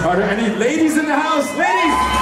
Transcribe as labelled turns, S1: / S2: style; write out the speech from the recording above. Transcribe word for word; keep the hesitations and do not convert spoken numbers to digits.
S1: Are there any ladies in the house? Ladies!